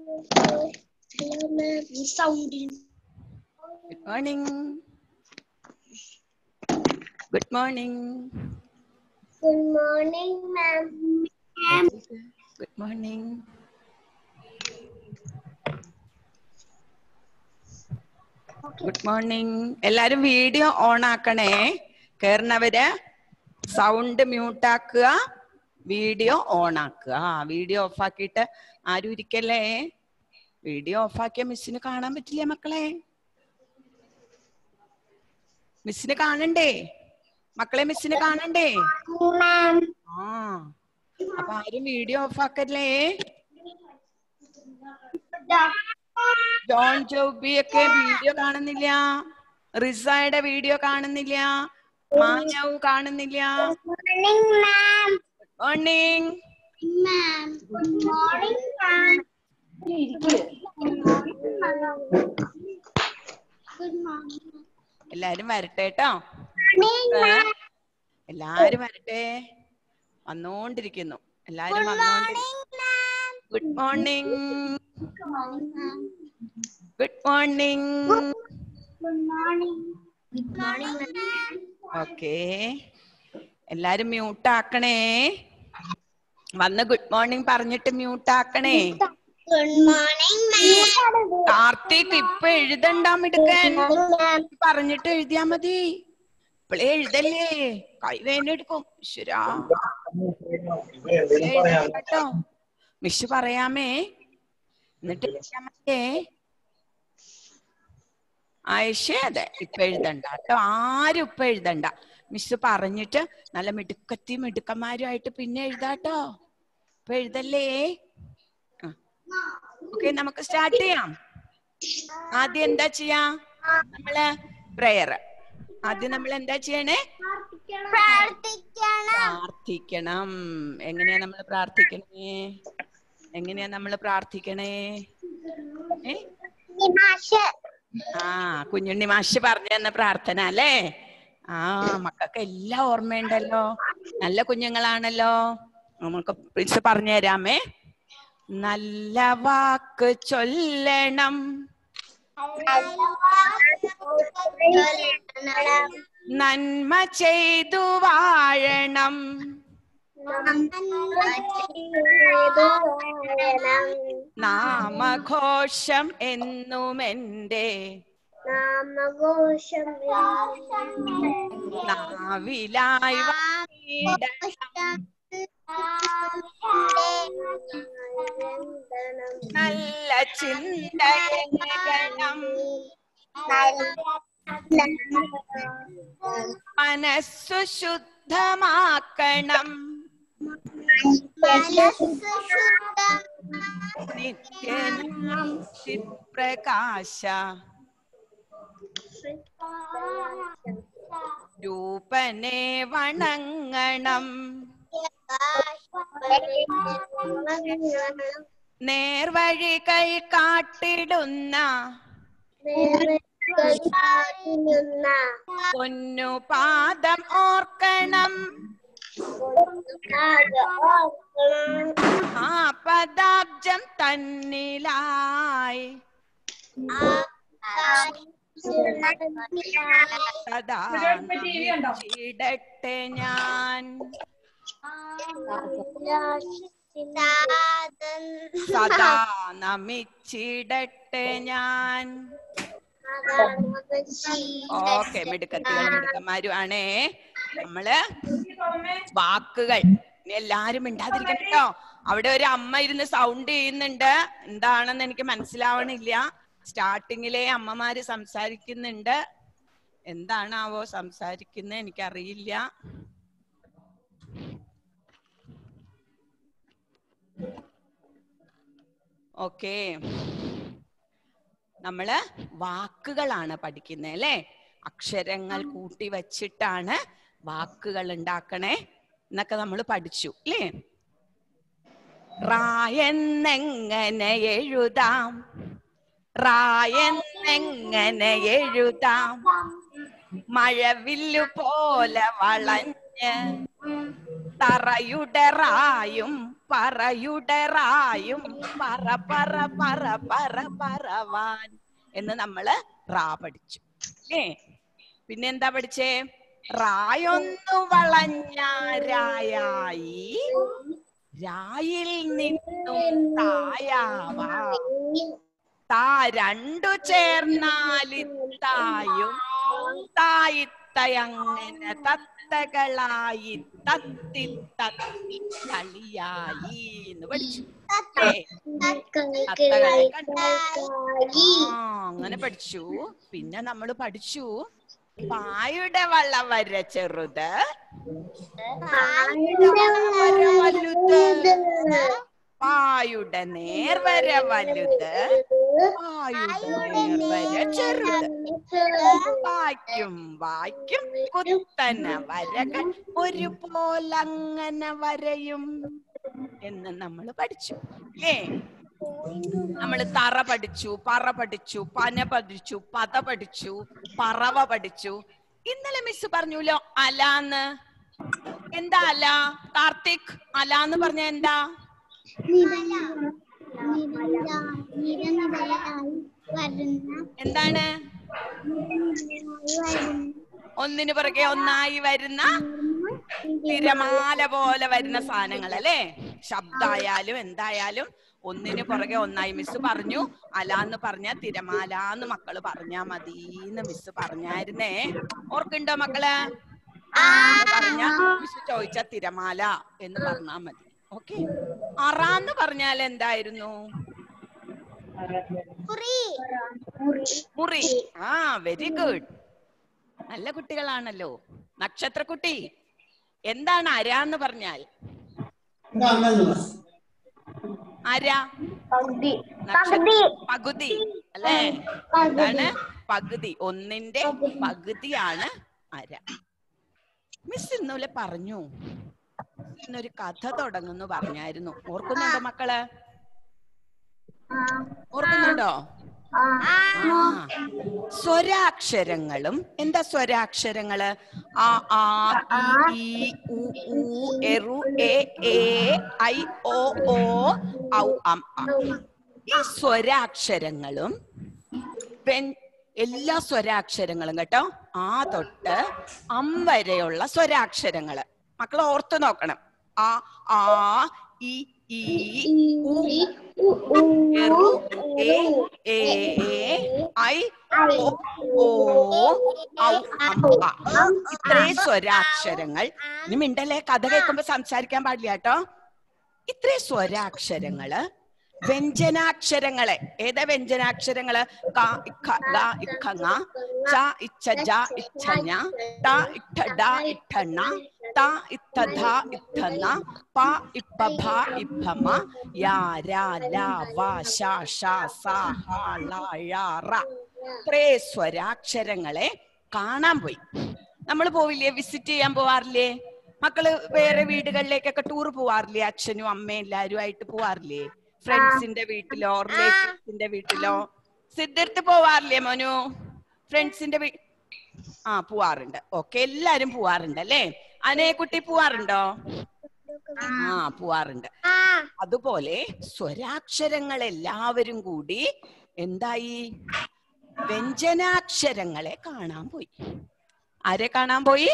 Good morning. Good morning. Good morning, ma'am. Good morning. Good morning. എല്ലാരും video on ആക്കണേ. കേറുന്നവര് sound mute ആക്കുക, video on ആക്കുക. Video off ആക്കിയിട്ട് ആരും ഇരിക്കല്ലേ. വീഡിയോ ഓഫ് ആക്കിയ മിസ്സിന് കാണാൻ പറ്റില്ല മക്കളെ. മിസ്സിന് കാണണ്ടേ മക്കളെ? മിസ്സിന് കാണണ്ടേ? ആ, അപ്പൊ ആരും വീഡിയോ ഓഫ് ആക്കല്ലേ. ജോൺ ജോബിയൊക്കെ വീഡിയോ കാണുന്നില്ല, റിസയുടെ വീഡിയോ കാണുന്നില്ല, മാനവ് കാണുന്നില്ല. മോർണിംഗ് എല്ലാരും വരട്ടെ കേട്ടോ. എല്ലാരും വരട്ടെ. വന്നോണ്ടിരിക്കുന്നു എല്ലാരും, വന്നോണ്ടിരിക്കുന്നു. Good morning. Good morning. Okay, എല്ലാരും മ്യൂട്ട് ആക്കണേ. വന്ന് ഗുഡ് മോർണിംഗ് പറഞ്ഞിട്ട് മ്യൂട്ട് ആക്കണേ. കാർത്തിക് ഇപ്പൊ എഴുതണ്ടാം എടുക്കാൻ പറഞ്ഞിട്ട് എഴുതിയാ മതി. ഇപ്പളേ എഴുതല്ലേ, കൈവേനെടുക്കും. ഈശ്വരാ, കേട്ടോ മിസ് പറയാമേ, എന്നിട്ട് എഴുതിയാ മതിയേ. ആയിഷ അതെ, ഇപ്പൊ എഴുതണ്ട കേട്ടോ, ആരും ഇപ്പൊ എഴുതണ്ട. മിസ് പറഞ്ഞിട്ട് നല്ല മിടുക്കന്മാരുമായിട്ട് പിന്നെ എഴുതാട്ടോ, ഇപ്പൊ എഴുതല്ലേ. ഓക്കെ, നമുക്ക് സ്റ്റാർട്ട് ചെയ്യാം. ആദ്യം എന്താ ചെയ്യാ നമ്മള്? പ്രയർ. ആദ്യം നമ്മൾ എന്താ ചെയ്യണേ? പ്രാർത്ഥിക്കണം. എങ്ങനെയാ നമ്മൾ പ്രാർത്ഥിക്കണേ? എങ്ങനെയാ നമ്മൾ പ്രാർത്ഥിക്കണേ? ആ, കുഞ്ഞുണ്ണി മാഷ് പറഞ്ഞു തന്ന പ്രാർത്ഥന അല്ലേ? ആ, മക്കൾക്ക് എല്ലാം ഓർമ്മയുണ്ടല്ലോ, നല്ല കുഞ്ഞുങ്ങളാണല്ലോ. നമുക്ക് പ്രിൻസ് പറഞ്ഞു തരാമേ. നല്ല വാക്ക് ചൊല്ലണം, നന്മ ചെയ്തു വാഴണം, നാമഘോഷം എന്നുമെന്റെ നാവിലായി വാഴിടണം, നല്ല ചിന്തയണം, മനസ്സു ശുദ്ധമാക്കണം, നിത്യനാം പ്രകാശ രൂപനെ വണങ്ങണം, നേർവഴികൾ കാട്ടിടുന്ന പൊന്നു പാദം ഓർക്കണം, ആ പദാബ്ജം തന്നിലായി സദാ നമിച്ചിടട്ടെ ഞാൻ, സദാ നമിച്ചിടട്ടെ ഞാൻ. ഓക്കെ, മിടുക്കന്മാരും ആണേ നമ്മള്. വാക്കുകൾ എല്ലാരും മിണ്ടാതിരിക്കണം കേട്ടോ. അവിടെ ഒരു അമ്മ ഇരുന്ന് സൗണ്ട് ചെയ്യുന്നുണ്ട്, എന്താണെന്ന് എനിക്ക് മനസ്സിലാവണില്ല. സ്റ്റാർട്ടിങ്ങിലെ അമ്മമാര് സംസാരിക്കുന്നുണ്ട്, എന്താണാവോ സംസാരിക്കുന്നത് എനിക്കറിയില്ല. ഓക്കെ, നമ്മള് വാക്കുകളാണ് പഠിക്കുന്നത് അല്ലേ? അക്ഷരങ്ങൾ കൂട്ടി വച്ചിട്ടാണ് വാക്കുകൾ ഉണ്ടാക്കണേ എന്നൊക്കെ നമ്മൾ പഠിച്ചു അല്ലേ? റായെന്നെങ്ങനെ എഴുതാം, റായെന്നെങ്ങനെ എഴുതാം, മഴവില്ലു പോലെ വളഞ്ഞ് തറയുടെ റായും പറയുടെ റായും പറ പറ പറ പറ പറവാൻ എന്ന് നമ്മള് റാ പഠിച്ചു അല്ലേ. പിന്നെ എന്താ പഠിച്ചേ? റായൊന്നു വളഞ്ഞാരായി രായിൽ നിന്നും തായാവാ താ രണ്ടു ചേർന്നാലിത്തായും തായിത്തയങ്ങനെ തത്തകളായി തത്തിൽ തത്തി കളിയായി എന്ന് പഠിച്ചു. തത്തകളെ അങ്ങനെ പഠിച്ചു. പിന്നെ നമ്മൾ പഠിച്ചു പായുടെ വളവര ചെറുത് പായുടെ നേർവര വലുത് പായുടെ നേർവര ചെറുത് വായിക്കും വായിക്കും കുത്തന വരകൾ ഒരുപോലങ്ങനെ വരയും എന്ന് നമ്മൾ പഠിച്ചു അല്ലേ. നമ്മൾ തറ പഠിച്ചു, പറ പഠിച്ചു, പന പഠിച്ചു, പത പഠിച്ചു, പറവ പഠിച്ചു. ഇന്നലെ മിസ് പറഞ്ഞുല്ലോ അലാന്ന്. എന്താ അല? കാർത്തിക്, അലാന്ന് പറഞ്ഞ എന്താ? എന്താണ്? ഒന്നിനു പുറകെ ഒന്നായി വരുന്ന തിരമാല പോലെ വരുന്ന സാധനങ്ങൾ അല്ലേ. ശബ്ദായാലും എന്തായാലും ഒന്നിനു പുറകെ ഒന്നായി. മിസ് പറഞ്ഞു അലാന്ന് പറഞ്ഞ തിരമാലാന്ന് മക്കള് പറഞ്ഞാ മതിന്ന് മിസ് പറഞ്ഞായിരുന്നേ. ഓർക്കുണ്ടോ മക്കള്? പറഞ്ഞ മിസ് ചോദിച്ച തിരമാല എന്ന് പറഞ്ഞാ മതി. ഓക്കെ. അറാന്ന് പറഞ്ഞാൽ എന്തായിരുന്നു? മുറി. ആ, വെരി ഗുഡ്. നല്ല കുട്ടികളാണല്ലോ. നക്ഷത്രക്കുട്ടി, എന്താണ് അരാന്ന് പറഞ്ഞാൽ? അര പകുതി അല്ലേ. എന്താണ്? പകുതി. ഒന്നിന്റെ പകുതിയാണ് അര. മിസ് ഇന്നലെ പറഞ്ഞു ഇന്നൊരു കഥ തുടങ്ങുന്നു പറഞ്ഞായിരുന്നു. ഓർക്കുന്നുണ്ടോ മക്കള്? ഓർക്കുന്നുണ്ടോ? സ്വരാക്ഷരങ്ങളും. എന്താ സ്വരാക്ഷരങ്ങള്? ആ ആ ഇ ഉ ഊ എറു എ ഏ ഐ ഓ ഓ ഔ അം അ. ഈ സ്വരാക്ഷരങ്ങളും എല്ലാ സ്വരാക്ഷരങ്ങളും കേട്ടോ, ആ തൊട്ട് അം വരെയുള്ള സ്വരാക്ഷരങ്ങള് മക്കൾ ഓർത്തു നോക്കണം. ആ ആ ഇ ഈ ഉ എറു എ ഏ ഐ ഓ ഓ ഔ അം അ. ഇത്രയും സ്വരാക്ഷരങ്ങൾ. ഇനി മിണ്ടല്ലേ, കഥ കേൾക്കുമ്പോ സംസാരിക്കാൻ പാടില്ല കേട്ടോ. ഇത്രയും സ്വരാക്ഷരങ്ങള് വ്യഞ്ജനാക്ഷരങ്ങളെ. ഏതാ വ്യഞ്ജനാക്ഷരങ്ങള്? ക ഇഖ ഗ ഇഖ ങ, ച ഇച്ഛ ജ ഇച്ഛ ഞ, ട ഇട്ട ഡ ഇട്ട ണ, ത ഇത്ത ധ ഇത്ത ന, പ ഇപ്പ ഭ ഇപ്പ മ, യ ര ല വ ശ ഷ സ ഹ ള ഴ റ. ഇത്രയും സ്വരാക്ഷരങ്ങളെ കാണാൻ പോയി. നമ്മൾ പോവില്ലേ? വിസിറ്റ് ചെയ്യാൻ പോവാറില്ലേ? മക്കള് വേറെ വീടുകളിലേക്കൊക്കെ ടൂർ പോവാറില്ലേ? അച്ഛനും അമ്മയും എല്ലാരും ആയിട്ട് പോവാറില്ലേ? ഫ്രണ്ട്സിന്റെ വീട്ടിലോ റിലേറ്റീവ്സിന്റെ വീട്ടിലോ? സിദ്ധാർത്ഥ് പോവാറില്ലേ മോനു? ഫ്രണ്ട്സിന്റെ പോവാറുണ്ട്. ഓക്കെ, എല്ലാരും പോവാറുണ്ട് അല്ലേ. അനേക്കുട്ടി പോവാറുണ്ടോ? പോവാറുണ്ട്. അതുപോലെ സ്വരാക്ഷരങ്ങൾ എല്ലാവരും കൂടി എന്തായി? വ്യഞ്ജനാക്ഷരങ്ങളെ കാണാൻ പോയി. ആരെ കാണാൻ പോയി?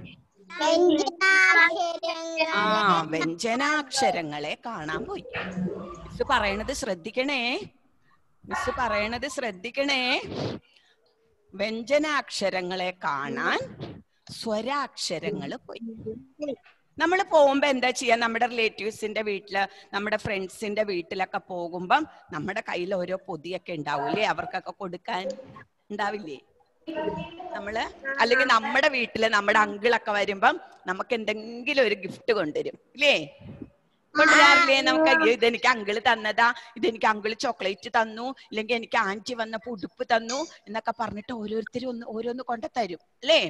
വ്യഞ്ജനാക്ഷരങ്ങളെ കാണാൻ പോയി. മിസ് പറയണത് ശ്രദ്ധിക്കണേ, മിസ് പറയണത് ശ്രദ്ധിക്കണേ. വ്യഞ്ജനാക്ഷരങ്ങളെ കാണാൻ സ്വരാക്ഷരങ്ങൾ പോയി. നമ്മൾ പോകുമ്പോ എന്താ ചെയ്യാ? നമ്മുടെ റിലേറ്റീവ്സിന്റെ വീട്ടില്, നമ്മുടെ ഫ്രണ്ട്സിന്റെ വീട്ടിലൊക്കെ പോകുമ്പം നമ്മുടെ കയ്യിൽ ഓരോ പൊതിയൊക്കെ ഉണ്ടാവൂലേ? അവർക്കൊക്കെ കൊടുക്കാൻ ഉണ്ടാവില്ലേ? നമ്മള് അല്ലെങ്കിൽ നമ്മുടെ വീട്ടില് നമ്മുടെ അങ്കിളൊക്കെ വരുമ്പം നമുക്ക് എന്തെങ്കിലും ഒരു ഗിഫ്റ്റ് കൊണ്ടുവരും ഇല്ലേ? കൊണ്ടുവരാറില്ലേ? നമുക്ക് ഇതെനിക്ക് അങ്കിള് തന്നതാ, ഇതെനിക്ക് അങ്കിള് ചോക്ലേറ്റ് തന്നു, ഇല്ലെങ്കിൽ എനിക്ക് ആന്റി വന്നപ്പോ ഉടുപ്പ് തന്നു എന്നൊക്കെ പറഞ്ഞിട്ട് ഓരോരുത്തരും ഓരോന്ന് കൊണ്ടുതരും അല്ലേ?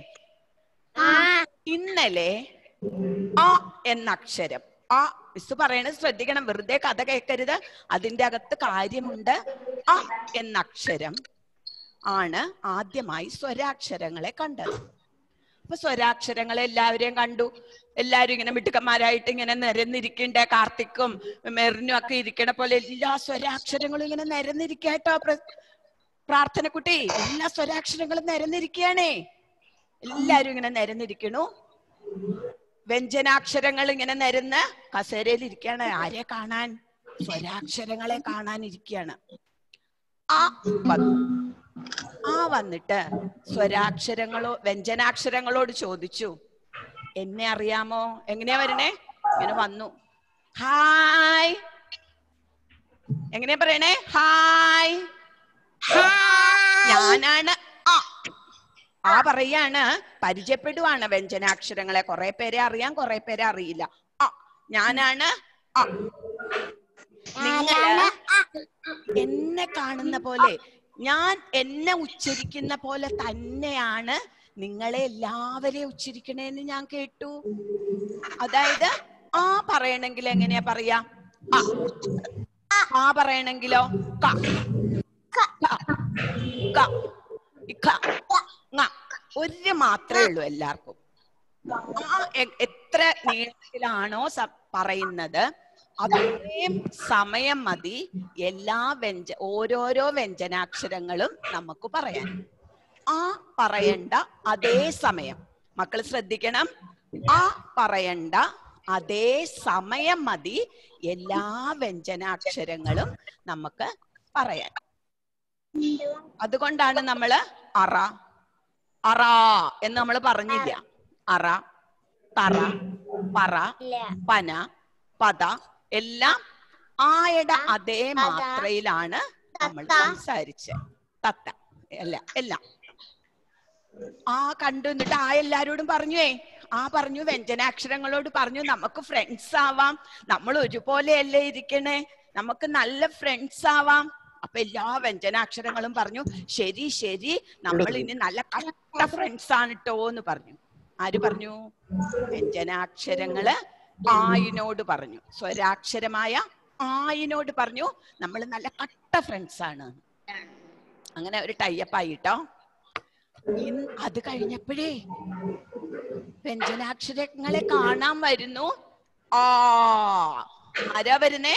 ഇന്നലെ ആ എന്ന അക്ഷരം, ആ മിസ് പറയണത് ശ്രദ്ധിക്കണം, വെറുതെ കഥ കേൾക്കരുത്, അതിന്റെ അകത്ത് കാര്യമുണ്ട്. ആ എന്ന അക്ഷരം ആണ് ആദ്യമായി സ്വരാക്ഷരങ്ങളെ കണ്ടത്. അപ്പൊ സ്വരാക്ഷരങ്ങളെ എല്ലാവരെയും കണ്ടു. എല്ലാരും ഇങ്ങനെ മിടുക്കന്മാരായിട്ട് ഇങ്ങനെ നിരന്നിരിക്കണ്ട, കാർത്തിക്കും മെറിനും ഒക്കെ ഇരിക്കണ പോലെ എല്ലാ സ്വരാക്ഷരങ്ങളും ഇങ്ങനെ നിരന്നിരിക്കട്ടോ. പ്രാർത്ഥനക്കുട്ടി, എല്ലാ സ്വരാക്ഷരങ്ങളും നിരന്നിരിക്കുകയാണേ. എല്ലാരും ഇങ്ങനെ നിരന്നിരിക്കണു. വ്യഞ്ജനാക്ഷരങ്ങൾ ഇങ്ങനെ നിരന്ന് കസേരയിൽ ഇരിക്കുകയാണ്. ആരെ കാണാൻ? സ്വരാക്ഷരങ്ങളെ കാണാനിരിക്കുകയാണ്. ആ വന്നു. ആ വന്നിട്ട് വ്യഞ്ജനാക്ഷരങ്ങളോട് ചോദിച്ചു, എന്നെ അറിയാമോ? എങ്ങനെയാ വരണേ? ഇങ്ങനെ വന്നു. ഹായ്. എങ്ങനെയാ പറയണേ? ഹായ്. ഞാനാണ് ആ പറയാണ്, പരിചയപ്പെടുവാണ് വ്യഞ്ജനാക്ഷരങ്ങളെ. കുറെ പേരെ അറിയാം, കുറെ പേരെ അറിയില്ല. ഞാനാണ് നിങ്ങള് എന്നെ കാണുന്ന പോലെ, ഞാൻ എന്നെ ഉച്ചരിക്കുന്ന പോലെ തന്നെയാണ് നിങ്ങളെ എല്ലാവരെയും ഉച്ചരിക്കണേന്ന് ഞാൻ കേട്ടു. അതായത് ആ പറയണെങ്കിൽ എങ്ങനെയാ പറയാ? ആ പറയണെങ്കിലോ ഒരു മാത്രമേ ഉള്ളൂ എല്ലാവർക്കും. എത്ര നീളത്തിലാണോ പറയുന്നത് അത്രയും സമയം മതി എല്ലാ ഓരോരോ വ്യഞ്ജനാക്ഷരങ്ങളും നമുക്ക് പറയാൻ. ആ പറയണ്ട അതേ സമയം, മക്കൾ ശ്രദ്ധിക്കണം, ആ പറയണ്ട അതേ സമയം മതി എല്ലാ വ്യഞ്ജനാക്ഷരങ്ങളും നമുക്ക് പറയാൻ. അതുകൊണ്ടാണ് നമ്മള് അറ അറ എന്ന് നമ്മൾ പറഞ്ഞില്ല. അറ, തറ, പറ, പന, പദ എല്ലാം ആയുടെ അതേ മാത്രയിലാണ് നമ്മൾ സംസാരിച്ചത്. തത്ത എല്ലാം ആ കണ്ടു. എന്നിട്ട് ആ എല്ലാരോടും പറഞ്ഞേ, പറഞ്ഞു വ്യഞ്ജനാക്ഷരങ്ങളോട് പറഞ്ഞു, നമുക്ക് ഫ്രണ്ട്സ് ആവാം, നമ്മൾ ഒരുപോലെയല്ലേ ഇരിക്കണേ, നമുക്ക് നല്ല ഫ്രണ്ട്സ് ആവാം. അപ്പൊ എല്ലാ വ്യഞ്ജനാക്ഷരങ്ങളും പറഞ്ഞു, ശരി ശരി, നമ്മൾ ഇനി നല്ല കട്ട ഫ്രണ്ട്സ് ആണ് ട്ടോ എന്ന് പറഞ്ഞു. ആര് പറഞ്ഞു? വ്യഞ്ജനാക്ഷരങ്ങള് ആയിനോട് പറഞ്ഞു. സ്വരാക്ഷരമായ ആയിനോട് പറഞ്ഞു, നമ്മൾ നല്ല കട്ട ഫ്രണ്ട്സ് ആണ്. അങ്ങനെ ഒരു ടൈപ്പ് ആയിട്ടോ. അത് കഴിഞ്ഞപ്പോഴേ വ്യഞ്ജനാക്ഷരങ്ങളെ കാണാൻ വരുന്നു. ആരാ വരുന്നേ?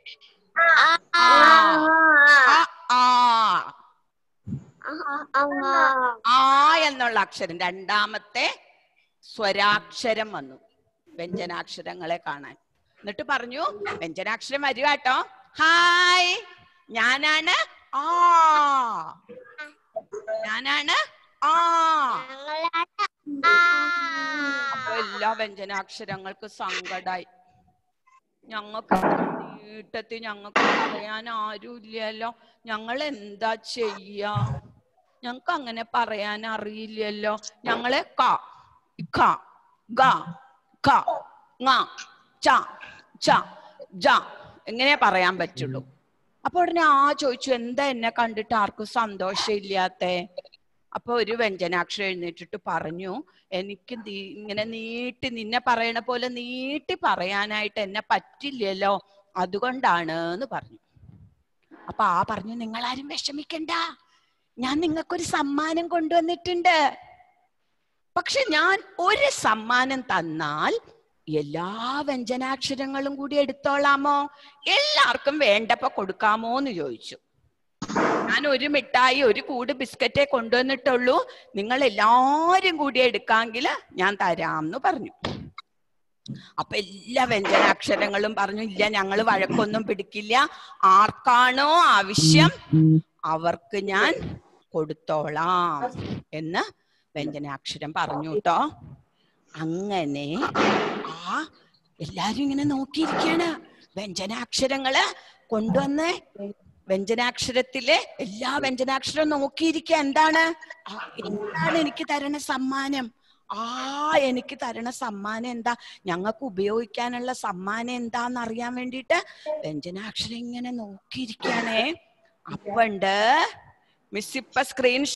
ആ എന്നുള്ള അക്ഷരം, രണ്ടാമത്തെ സ്വരാക്ഷരം വന്നു വ്യഞ്ജനാക്ഷരങ്ങളെ കാണാൻ. എന്നിട്ട് പറഞ്ഞു, വ്യഞ്ജനാക്ഷരം വരിക കേട്ടോ. ഹായ്, ഞാനാണ് ഞാനാണ് അപ്പൊ എല്ലാ വ്യഞ്ജനാക്ഷരങ്ങൾക്ക് സങ്കടായി. ഞങ്ങൾക്ക് നീട്ടത്തിൽ ഞങ്ങൾക്ക് പറയാൻ ആരും ഇല്ലല്ലോ, ഞങ്ങൾ എന്താ ചെയ്യാ? ഞങ്ങൾക്ക് അങ്ങനെ പറയാൻ അറിയില്ലല്ലോ. ഞങ്ങളെ ക ഖ ഗ ഖ ങ ച ച ജ എങ്ങനെ പറയാൻ പറ്റുള്ളൂ. അപ്പൊ ഉടനെ ചോദിച്ചു, എന്താ എന്നെ കണ്ടിട്ട് ആർക്കും സന്തോഷം ഇല്ലാത്തെ? അപ്പൊ ഒരു വ്യഞ്ജനാക്ഷരം എഴുന്നേറ്റിട്ട് പറഞ്ഞു, എനിക്ക് ഇങ്ങനെ നീട്ടി, നിന്നെ പറയണ പോലെ നീട്ടി പറയാനായിട്ട് എന്നെ പറ്റില്ലല്ലോ, അതുകൊണ്ടാണ് എന്ന് പറഞ്ഞു. അപ്പൊ പറഞ്ഞു, നിങ്ങളാരും വിഷമിക്കണ്ട, ഞാൻ നിങ്ങൾക്കൊരു സമ്മാനം കൊണ്ടുവന്നിട്ടുണ്ട്. പക്ഷെ ഞാൻ ഒരു സമ്മാനം തന്നാൽ എല്ലാ വ്യഞ്ജനാക്ഷരങ്ങളും കൂടി എടുത്തോളാമോ? എല്ലാവർക്കും വേണ്ടപ്പോ കൊടുക്കാമോ എന്ന് ചോദിച്ചു. ഞാൻ ഒരു മിഠായി, ഒരു കൂട് ബിസ്ക്കറ്റേ കൊണ്ടുവന്നിട്ടുള്ളൂ, നിങ്ങൾ എല്ലാരും കൂടി എടുക്കാമെങ്കിൽ ഞാൻ തരാമെന്ന് പറഞ്ഞു. അപ്പൊ എല്ലാ വ്യഞ്ജനാക്ഷരങ്ങളും പറഞ്ഞു, ഇല്ല, ഞങ്ങൾ വഴക്കൊന്നും പിടിക്കില്ല, ആർക്കാണോ ആവശ്യം അവർക്ക് ഞാൻ കൊടുത്തോളാം എന്ന് വ്യഞ്ജനാക്ഷരം പറഞ്ഞു കേട്ടോ. അങ്ങനെ എല്ലാരും ഇങ്ങനെ നോക്കിയിരിക്കാണ്. വ്യഞ്ജനാക്ഷരങ്ങള് കൊണ്ടുവന്ന് വ്യഞ്ജനാക്ഷരത്തിലെ എല്ലാ വ്യഞ്ജനാക്ഷരവും നോക്കിയിരിക്കുക. എന്താണ് എനിക്ക് തരണ സമ്മാനം? എനിക്ക് തരണ സമ്മാനം എന്താ, ഞങ്ങൾക്ക് ഉപയോഗിക്കാനുള്ള സമ്മാനം എന്താന്ന് അറിയാൻ വേണ്ടിയിട്ട് വ്യഞ്ജനാക്ഷരം ഇങ്ങനെ നോക്കിയിരിക്കുകയാണേ. അപ്പണ്ട് മിസ് ഇപ്പൊ സ്ക്രീൻ